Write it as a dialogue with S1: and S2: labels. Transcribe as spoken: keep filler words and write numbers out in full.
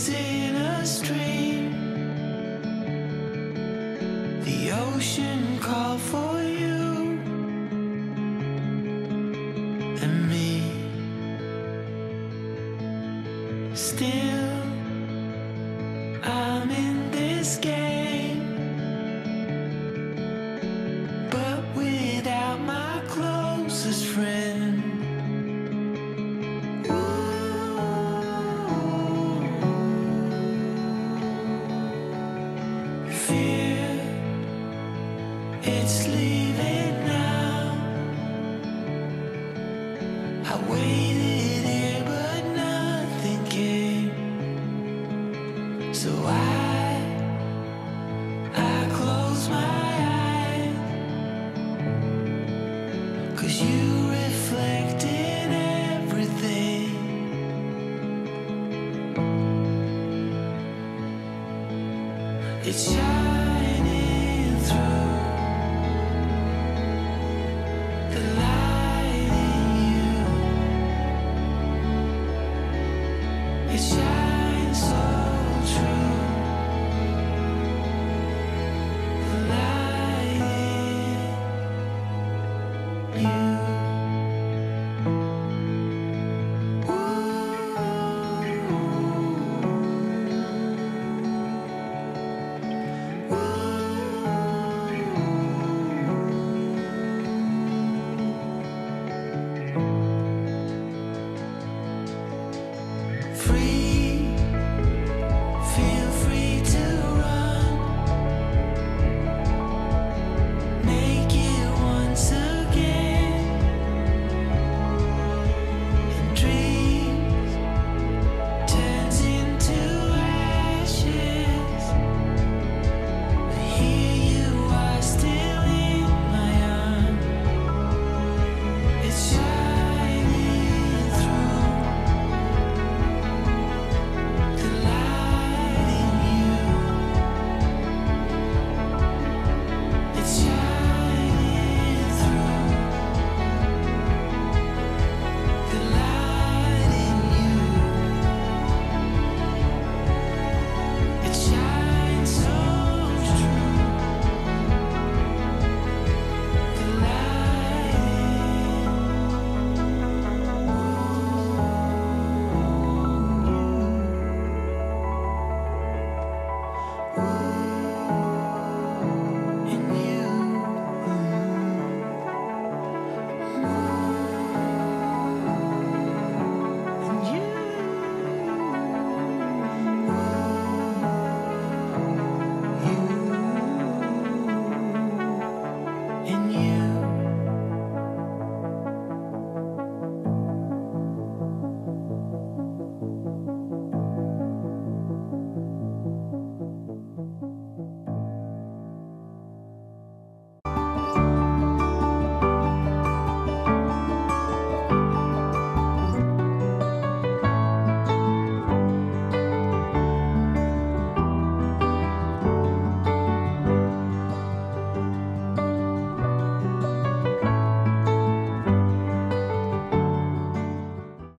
S1: was in a stream. The ocean called for you and me. Still, I'm in this game, but without my closest friend. Fear, it's leaving now. I waited here, but nothing came. So I, I close my eyes, 'cause you reflect in everything. It's shining through.